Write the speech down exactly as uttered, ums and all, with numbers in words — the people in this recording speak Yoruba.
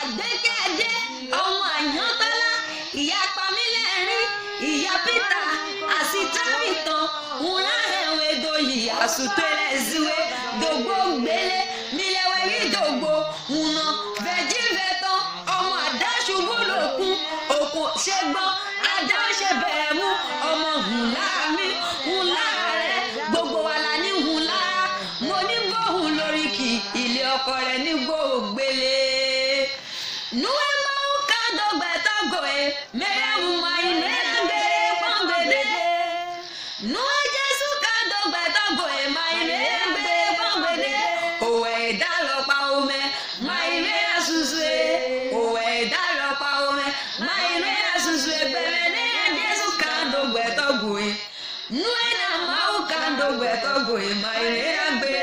àgbékẹ́dé ọmọ àyántọ́lá ìyá pamílẹ́rìn ìyá peter àsìtárìtàn ńlá ẹ̀wẹ̀ dòyì àsùtẹ́lẹ̀ ziwé dògbò gbélé mílẹ̀wẹ̀ rí dògbò ńnà vẹ̀jí vẹ̀tàn ọmọ àdáṣubú lòkun òkun ṣẹ́gbọ́n adáṣẹ́bẹ̀ẹ́ mú ọmọ ńlá mi ńlá rẹ̀ gbogbo wa la ní ńlá mo ní gbóhùn lórí kì ilé ọkọ rẹ̀ ní gbòògbélé nuwe máa ń ká dọ́gbẹ̀tọ́gọ̀ ẹ̀ mẹ́rẹ̀mú máa ń mẹ́rẹ̀gbẹ̀rẹ̀ pọ́ngbẹ̀dẹ̀ nuwe jésù ká dọ́gbẹ̀tọ́gọ̀ ẹ̀ máa ń mẹ́rẹ̀gbẹ̀rẹ̀ pọ́ngbẹ̀dẹ̀ òwò ẹ̀dá lọ́pa omi máa ń mẹ́rẹ̀ ṣuṣu ẹ̀ òwò ẹ̀dá lọ́pa omi máa ń mẹ́rẹ̀ ṣuṣu ẹ̀ gbẹ̀rẹ̀ ní jésù ká dọ́gbẹ̀tọ́gọ̀ ẹ̀ nuwe náà máa ń ká dọ́gbẹ̀tọ́gọ̀ ẹ̀ máa ń mẹ́rẹ̀gbẹ̀rẹ̀